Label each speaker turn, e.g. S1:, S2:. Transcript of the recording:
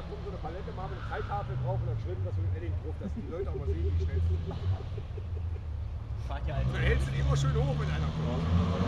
S1: da kommt so eine Palette, machen wir eine Zeittafel drauf und dann schreiben wir so ein Edding drauf, dass die Leute auch mal sehen, wie schnell es ist.
S2: Fahrt ja also.
S1: Dann hältst du die immer schön hoch mit einer Kurve.